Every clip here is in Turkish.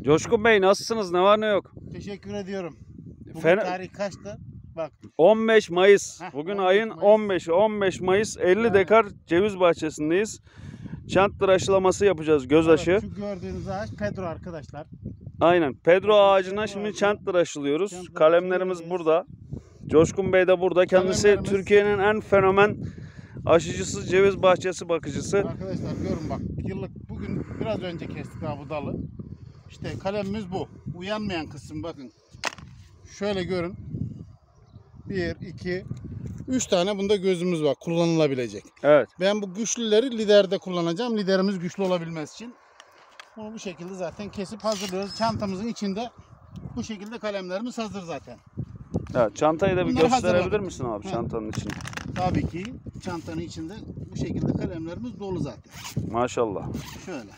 Coşkun Bey nasılsınız? Ne var ne yok? Teşekkür ediyorum. Bugün Fen- tarih kaçtı? Bak. 15 Mayıs. Heh, Bugün 15 ayın Mayıs. 15'i. 15 Mayıs 50 dekar ceviz bahçesindeyiz. Çanttır aşılaması yapacağız. Göz aşı. Evet, şu gördüğünüz ağaç Pedro arkadaşlar. Aynen. Pedro ağacına Pedro şimdi ağacına çanttır aşılıyoruz. çanttır Kalemlerimiz aşılıyoruz. burada. Coşkun Bey de burada. Kendisi Kalemlerimiz- Türkiye'nin en fenomen aşıcısı, ceviz bahçesi bakıcısı. Arkadaşlar görün bak. Yıllık bugün biraz önce kestik daha bu dalı. İşte kalemimiz bu. Uyanmayan kısım bakın. Şöyle görün. 1, 2, 3 tane bunda gözümüz var kullanılabilecek. Evet. Ben bu güçlüleri liderde kullanacağım. Liderimiz güçlü olabilmesi için. Bunu bu şekilde zaten kesip hazırlıyoruz. Çantamızın içinde bu şekilde kalemlerimiz hazır zaten. Evet. Çantayı da bir Bunları gösterebilir hazırladık. misin abi He. çantanın içini? Tabii ki çantanın içinde bu şekilde kalemlerimiz dolu zaten. Maşallah. Şöyle.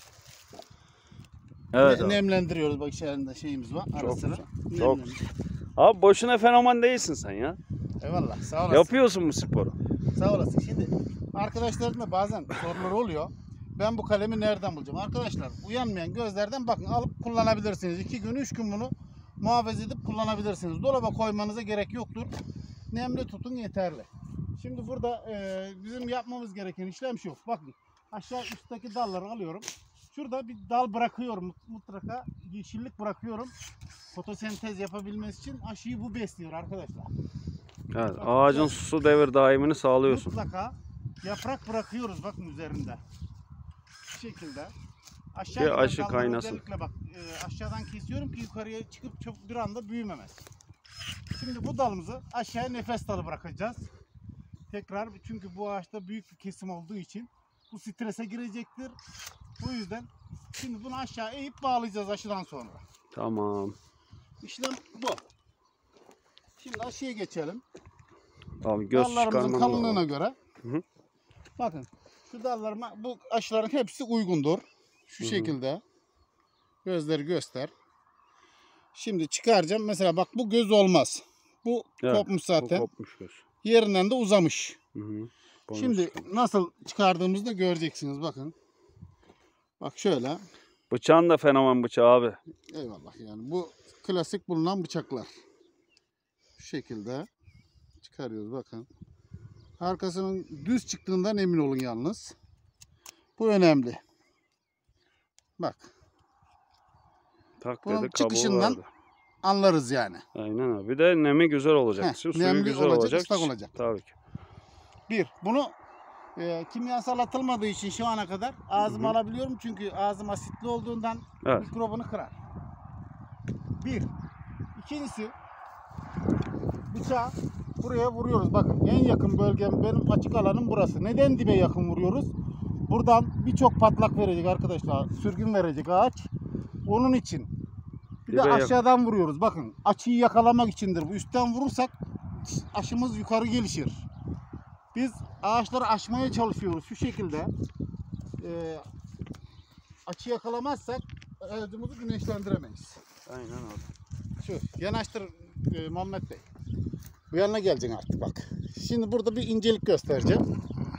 Evet abi. Nemlendiriyoruz bak içerisinde şeyimiz var ara Çok sıra. güzel, çok Nemlendiriyoruz. Abi boşuna fenomen değilsin sen ya. Eyvallah sağ olasın. Yapıyorsun bu sporu. Sağ olasın. Şimdi arkadaşların da bazen soruları oluyor. Ben bu kalemi nereden bulacağım? Arkadaşlar uyanmayan gözlerden bakın alıp kullanabilirsiniz. 2 gün 3 gün bunu muhafaza edip kullanabilirsiniz. Dolaba koymanıza gerek yoktur. Nemli tutun yeterli. Şimdi burada bizim yapmamız gereken işlem şu. Bakın aşağı üstteki dalları alıyorum. Şurada bir dal bırakıyorum. Mutlaka yeşillik bırakıyorum. Fotosentez yapabilmesi için aşıyı bu besliyor arkadaşlar. Evet, ağacın su devir daimini sağlıyorsun. Mutlaka yaprak bırakıyoruz bakın üzerinde. Bu şekilde. Ki Aşağı aşı dalları kaynasın. özellikle bak aşağıdan kesiyorum ki yukarıya çıkıp çok bir anda büyümemez. Şimdi bu dalımızı aşağıya nefes dalı bırakacağız. Tekrar çünkü bu ağaçta büyük bir kesim olduğu için bu strese girecektir. Bu yüzden şimdi bunu aşağı eğip bağlayacağız aşıdan sonra. Tamam. İşlem bu. Şimdi aşıya geçelim. Abi göz Dallarımızın çıkarmanın kalınlığına lazım. göre. Hı. Bakın şu dallarıma bu aşıların hepsi uygundur. Şu Hı hı. şekilde. Gözleri göster. Şimdi çıkaracağım. Mesela bak bu göz olmaz. Bu Evet, kopmuş zaten. Bu kopmuş göz. Yerinden de uzamış. Hı hı. Bonus Şimdi çıkarmış. nasıl çıkardığımızda göreceksiniz bakın. Bak şöyle. Bıçağın da fenomen bıçağı abi. Eyvallah yani bu klasik bulunan bıçaklar. Şu şekilde çıkarıyoruz bakın. Arkasının düz çıktığından emin olun yalnız. Bu önemli. Bak. Tak Bunun dedi kabuğu çıkışından vardı. anlarız yani. Aynen abi. Bir de nemi güzel olacak. Heh, Suyu nemli güzel olacak, olacak. ıslak olacak. Tabii ki. Bir, bunu kimyasal atılmadığı için şu ana kadar ağzıma alabiliyorum. Çünkü ağzım asitli olduğundan Evet. mikrobunu kırar. Bir. İkincisi bıçağı buraya vuruyoruz. Bakın en yakın bölgem benim açık alanım burası. Neden dibe yakın vuruyoruz? Buradan birçok patlak verecek arkadaşlar. Sürgün verecek ağaç. Onun için. Bir de Dibe yakın. aşağıdan vuruyoruz. Bakın açıyı yakalamak içindir. Bu üstten vurursak aşımız yukarı gelişir. Biz ağaçları aşmaya çalışıyoruz şu şekilde. Açı yakalamazsak ağacımızı güneşlendiremeyiz. Aynen abi. Şu yanaştır Muhammed Bey. Bu yanına geleceksin artık bak. Şimdi burada bir incelik göstereceğim.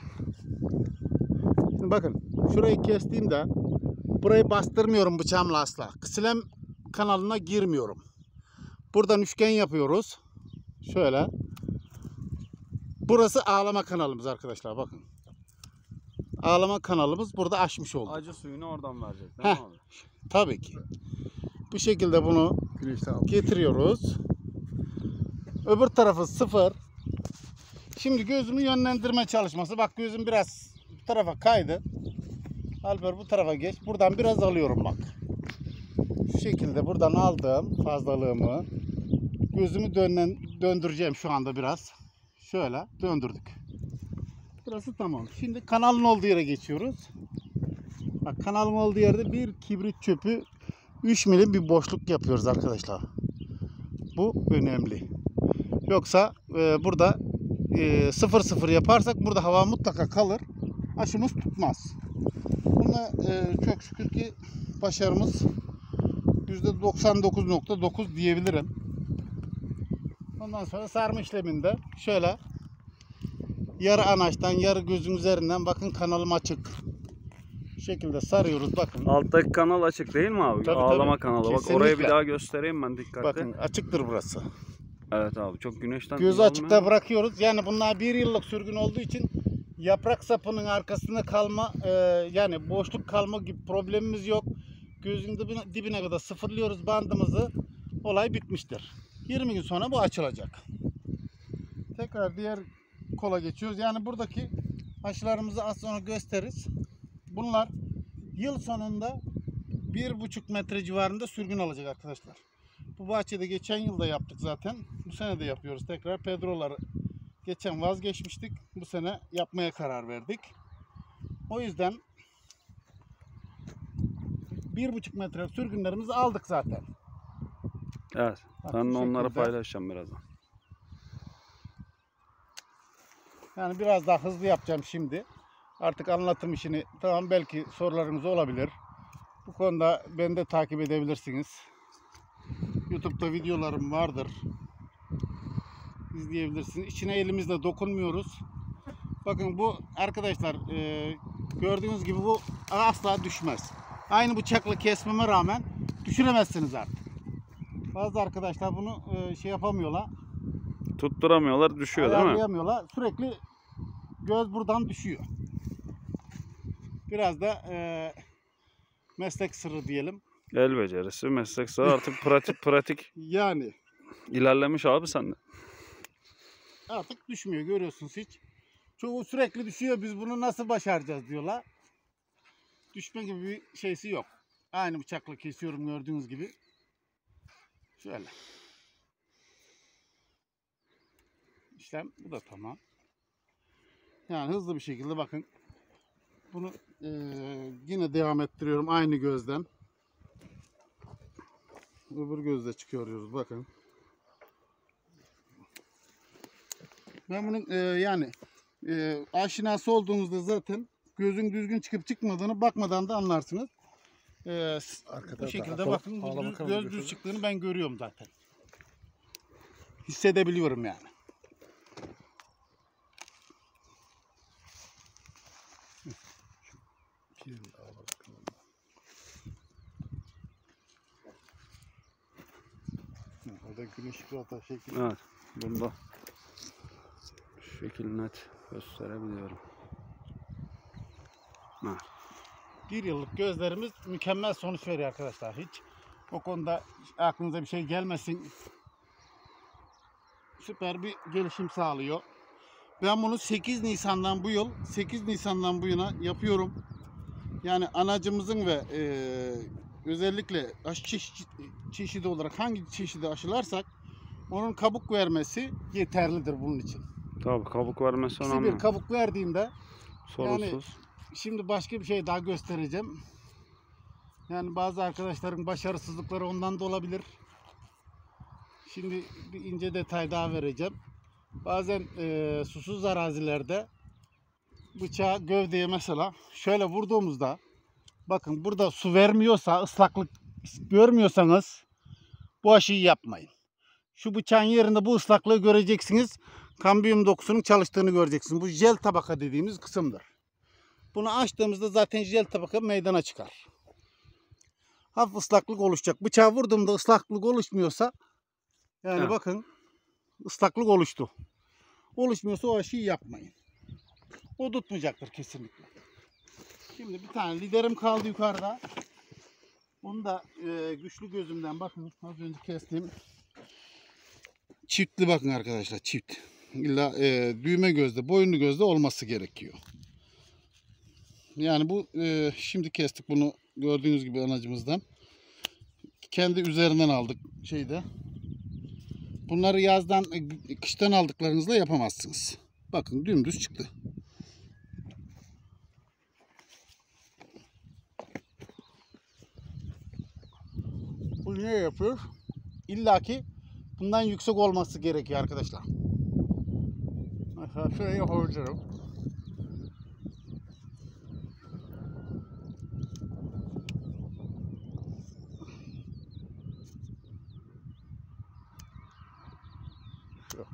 Şimdi bakın şurayı kestiğimde burayı bastırmıyorum bıçağımla asla. Kısilem kanalına girmiyorum. Buradan üçgen yapıyoruz. Şöyle. Burası ağlama kanalımız arkadaşlar bakın. Ağlama kanalımız burada aşmış oldu. Acı suyunu oradan verecek değil mi abi? Tabii ki. Bu şekilde bunu getiriyoruz. Öbür tarafı sıfır. Şimdi gözümü yönlendirme çalışması. Bak gözüm biraz bu tarafa kaydı. Alper bu tarafa geç. Buradan biraz alıyorum bak. Şu şekilde buradan aldım fazlalığımı. Gözümü döndüreceğim şu anda biraz. Şöyle döndürdük. Burası tamam. Şimdi kanalın olduğu yere geçiyoruz. Bak kanalın olduğu yerde bir kibrit çöpü 3 milim bir boşluk yapıyoruz arkadaşlar. Bu önemli. Yoksa burada 0-0 yaparsak burada hava mutlaka kalır. Aşımız tutmaz. Buna çok şükür ki başarımız %99.9 diyebilirim. Ondan sonra sarma işleminde şöyle yarı anaçtan yarı gözün üzerinden bakın kanalım açık. şekilde sarıyoruz bakın. Alttaki kanal açık değil mi abi? Tabii, Ağlama tabii. kanalı. Bak Kesinlikle. oraya bir daha göstereyim ben dikkatli. Bakın açıktır burası. Evet abi, çok güneşten Gözü yanmıyor. açıkta bırakıyoruz. Yani bunlar 1 yıllık sürgün olduğu için yaprak sapının arkasında kalma yani boşluk kalma gibi problemimiz yok. Gözün dibine kadar sıfırlıyoruz bandımızı. Olay bitmiştir. 20 gün sonra bu açılacak. Tekrar diğer kola geçiyoruz. Yani buradaki aşılarımızı az sonra gösteririz. Bunlar yıl sonunda 1,5 metre civarında sürgün alacak arkadaşlar. Bu bahçede geçen yıl da yaptık zaten. Bu sene de yapıyoruz tekrar. Pedroları geçen vazgeçmiştik. Bu sene yapmaya karar verdik. O yüzden 1,5 metre sürgünlerimizi aldık zaten. Evet. Bak, Ben de bu onları şekilde. paylaşacağım birazdan. Yani biraz daha hızlı yapacağım şimdi. Artık anlatım işini tamam, belki sorularınız olabilir. Bu konuda beni de takip edebilirsiniz. YouTube'da videolarım vardır. İzleyebilirsiniz. İçine elimizle dokunmuyoruz. Bakın bu arkadaşlar gördüğünüz gibi bu asla düşmez. Aynı bıçakla kesmeme rağmen düşüremezsiniz artık. Bazı arkadaşlar bunu şey yapamıyorlar. Tutturamıyorlar, düşüyor değil mi? Ayarlayamıyorlar. Sürekli göz buradan düşüyor. Biraz da meslek sırrı diyelim. El becerisi, meslek sağ artık pratik Yani ilerlemiş abi sende. artık düşmüyor, görüyorsunuz hiç. Çoğu sürekli düşüyor, biz bunu nasıl başaracağız diyorlar. Düşme gibi bir şeysi yok. Aynı bıçakla kesiyorum gördüğünüz gibi. Şöyle. İşlem bu da tamam. Yani hızlı bir şekilde bakın. Bunu yine devam ettiriyorum aynı gözden. Öbür gözle çıkarıyoruz bakın. Ben bunun yani aşinası olduğunuzda zaten gözün düzgün çıkıp çıkmadığını bakmadan da anlarsınız. Bu şekilde bakın göz düz çıktığını ben görüyorum zaten. Hissedebiliyorum yani. Orada güneş zaten şekil. Evet. Bunda şekil net gösterebiliyorum. Evet. 1 yıllık gözlerimiz mükemmel sonuç veriyor arkadaşlar. Hiç o konuda aklınıza bir şey gelmesin. Süper bir gelişim sağlıyor. Ben bunu 8 Nisan'dan bu yana yapıyorum. Yani anacımızın ve özellikle aşı çeşidi olarak hangi çeşidi aşılarsak onun kabuk vermesi yeterlidir bunun için. Tabii kabuk vermesi İkisi önemli. bir kabuk verdiğinde Sorunsuz. şimdi başka bir şey daha göstereceğim. Yani bazı arkadaşların başarısızlıkları ondan da olabilir. Şimdi bir ince detay daha vereceğim. Bazen susuz arazilerde bıçağı gövdeye mesela şöyle vurduğumuzda bakın burada su vermiyorsa, ıslaklık görmüyorsanız bu aşıyı yapmayın. Şu bıçağın yerinde bu ıslaklığı göreceksiniz. Kambiyum dokusunun çalıştığını göreceksiniz. Bu jel tabaka dediğimiz kısımdır. Bunu açtığımızda zaten jel tabaka meydana çıkar. Hafif ıslaklık oluşacak. Bıçağı vurduğumda ıslaklık oluşmuyorsa yani Evet. bakın ıslaklık oluştu. Oluşmuyorsa o aşıyı yapmayın. O tutmayacaktır kesinlikle. Şimdi bir tane liderim kaldı yukarıda. Onu da güçlü gözümden bakın. Az önce kestiğim çiftli bakın arkadaşlar, çift. İlla düğme gözde, boyunlu gözde olması gerekiyor. Yani bu şimdi kestik bunu gördüğünüz gibi anacımızdan. Kendi üzerinden aldık şeyde. Bunları yazdan, kıştan aldıklarınızla yapamazsınız. Bakın dümdüz çıktı. Bu niye yapıyor? İlla ki bundan yüksek olması gerekiyor arkadaşlar. Mesela şöyle yapabilirim. Şu.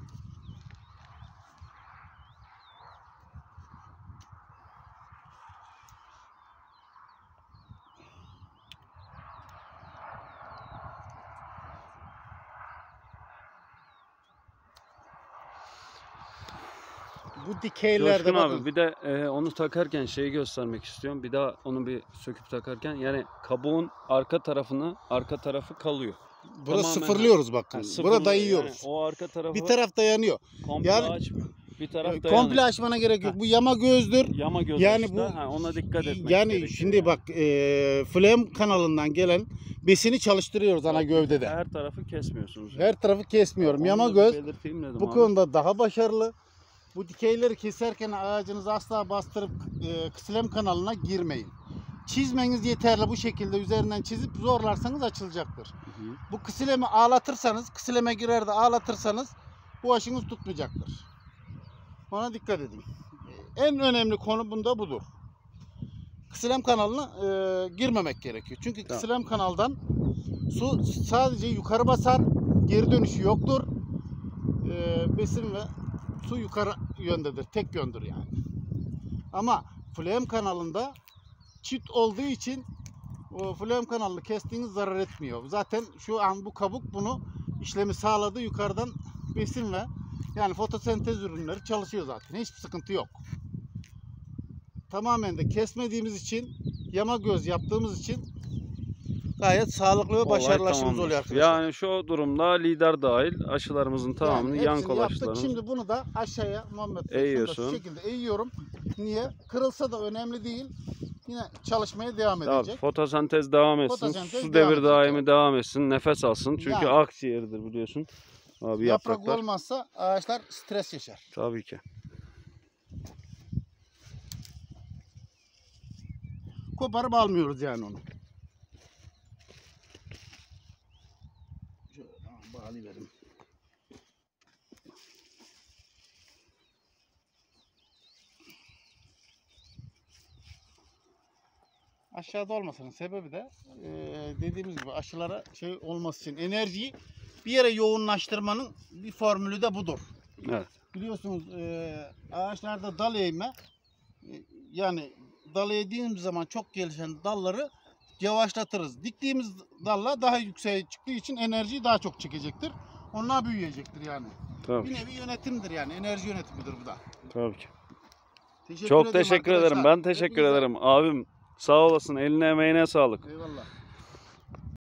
Bu dikeylerde Coşkun bakın. abi bir de onu takarken şeyi göstermek istiyorum. Bir daha onu bir söküp takarken yani kabuğun arka tarafı kalıyor. Burası Tamamen sıfırlıyoruz bakın. Ha, Burada sıfırlıyor. dayıyoruz. Yani o arka tarafı Bir taraf dayanıyor. komple yani- açmıyor. Bir taraf dayanıyor. Komple açmana gerek yok. Bu yama gözdür. Yama göz Yani işte. bu Ona dikkat etmek yani gerekiyor. şimdi yani. bak flame kanalından gelen besini çalıştırıyoruz ana gövdede. Her tarafı kesmiyorsunuz. Her tarafı kesmiyorum. Onu Yama da bir göz belirteyim dedim bu abi. konuda daha başarılı. Bu dikeyleri keserken ağacınızı asla bastırıp kısilem kanalına girmeyin. Çizmeniz yeterli, bu şekilde üzerinden çizip zorlarsanız açılacaktır. Hı hı. Bu kısilemi ağlatırsanız, kısileme girer de ağlatırsanız bu aşınız tutmayacaktır. Ona dikkat edin. En önemli konu bunda budur. Kısilem kanalına girmemek gerekiyor. Çünkü Tamam. kısilem kanaldan su sadece yukarı basar, geri dönüşü yoktur. Besin ve su yukarı yöndedir, tek yöndür yani. Ama flame kanalında çift olduğu için o flame kanalını kestiğiniz zarar etmiyor. Zaten şu an bu kabuk bunu işlemi sağladı. Yukarıdan besin ve yani fotosentez ürünleri çalışıyor zaten. Hiçbir sıkıntı yok. Tamamen de kesmediğimiz için, yama göz yaptığımız için gayet sağlıklı ve Olay başarılı aşımız tamamdır. oluyor arkadaşlar. Yani şu durumda lider dahil aşılarımızın tamamını Yani yan hepsini yaptık. kolaçlarını Şimdi bunu da aşağıya Muhammed Bey, eğiyorsun. şu şekilde eğiyorum. Niye? Kırılsa da önemli değil. Yine çalışmaya devam edecek. Fotosentez devam etsin. Fotosentez Su devam devir edecek, daimi evet. devam etsin. Nefes alsın. Çünkü Yani. akciğeridir biliyorsun. Abi Yaprak yapraklar. olmazsa ağaçlar stres yaşar. Tabii ki. Koparıp almıyoruz yani onu. Şöyle bağlayalım. Aşağıda olmasının sebebi de dediğimiz gibi aşılara şey olması için enerjiyi bir yere yoğunlaştırmanın bir formülü de budur. Evet. Biliyorsunuz ağaçlarda dal eğme yani dal eğdiğimiz zaman çok gelişen dalları yavaşlatırız. Diktiğimiz dalla daha yükseğe çıktığı için enerjiyi daha çok çekecektir. Onlar büyüyecektir yani. Tabii Bir ki. nevi yönetimdir yani. Enerji yönetimidir bu da. Tabii ki. Teşekkür Çok ederim teşekkür ederim. arkadaşlar. Ben teşekkür Hepinize- ederim. Abim sağ olasın. Eline emeğine sağlık. Eyvallah.